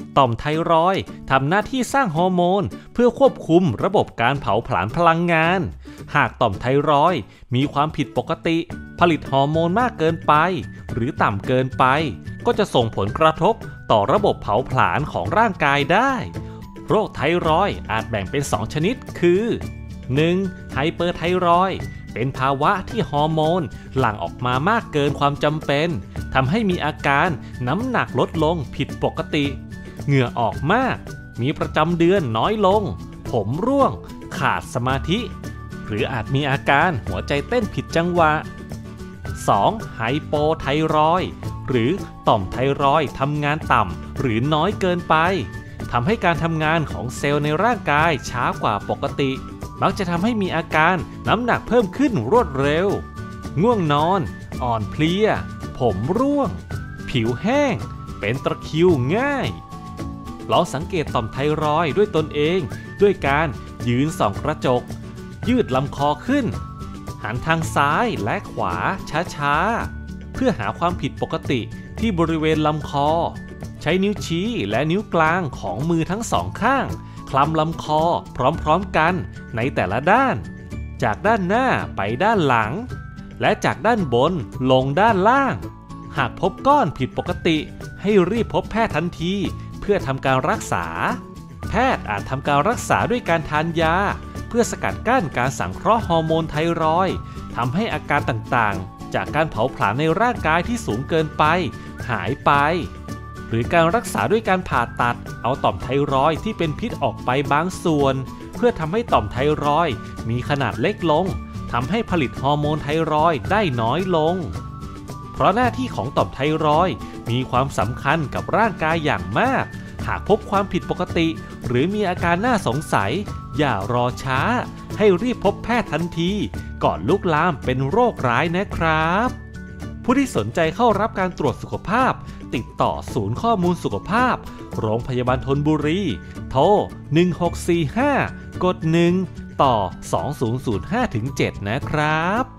ต่อมไทรอยด์ทำหน้าที่สร้างฮอร์โมนเพื่อควบคุมระบบการเผาผลาญพลังงานหากต่อมไทรอยด์มีความผิดปกติผลิตฮอร์โมนมากเกินไปหรือต่ำเกินไปก็จะส่งผลกระทบต่อระบบเผาผลาญของร่างกายได้โรคไทรอยด์อาจแบ่งเป็น2ชนิดคือ 1. ไฮเปอร์ไทรอยด์เป็นภาวะที่ฮอร์โมนหลั่งออกมามากเกินความจำเป็นทำให้มีอาการน้ำหนักลดลงผิดปกติเหงื่อออกมากมีประจำเดือนน้อยลงผมร่วงขาดสมาธิหรืออาจมีอาการหัวใจเต้นผิดจังหวะ 2. ไฮโปไทรอยด์หรือต่อมไทรอยด์ทำงานต่ำหรือน้อยเกินไปทำให้การทำงานของเซลล์ในร่างกายช้ากว่าปกติมักจะทำให้มีอาการน้ำหนักเพิ่มขึ้นรวดเร็วง่วงนอนอ่อนเพลียผมร่วงผิวแห้งเป็นตะคริวง่ายลองสังเกตต่อมไทรอยด์ด้วยตนเองด้วยการยืนส่องกระจกยืดลำคอขึ้นหันทางซ้ายและขวาช้าๆเพื่อหาความผิดปกติที่บริเวณลำคอใช้นิ้วชี้และนิ้วกลางของมือทั้งสองข้างคลำลำคอพร้อมๆกันในแต่ละด้านจากด้านหน้าไปด้านหลังและจากด้านบนลงด้านล่างหากพบก้อนผิดปกติให้รีบพบแพทย์ทันทีเพื่อทำการรักษาแพทย์อาจทำการรักษาด้วยการทานยาเพื่อสกัดกั้นการสังเคราะห์ฮอร์โมนไทรอยด์ทำให้อาการต่างๆจากการเผาผลาญในร่างกายที่สูงเกินไปหายไปหรือการรักษาด้วยการผ่าตัดเอาต่อมไทรอยด์ที่เป็นพิษออกไปบางส่วนเพื่อทำให้ต่อมไทรอยด์มีขนาดเล็กลงทำให้ผลิตฮอร์โมนไทรอยด์ได้น้อยลงเพราะหน้าที่ของต่อมไทรอยด์มีความสำคัญกับร่างกายอย่างมากหากพบความผิดปกติหรือมีอาการน่าสงสัยอย่ารอช้าให้รีบพบแพทย์ทันทีก่อนลุกลามเป็นโรคร้ายนะครับผู้ที่สนใจเข้ารับการตรวจสุขภาพติดต่อศูนย์ข้อมูลสุขภาพโรงพยาบาลธนบุรีโทร1645กด1ต่อ2005-7นะครับ